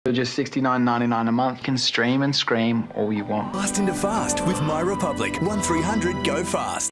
For just $69.99 a month, you can stream and scream all you want. Fast into fast with MyRepublic. 1300 Go Fast.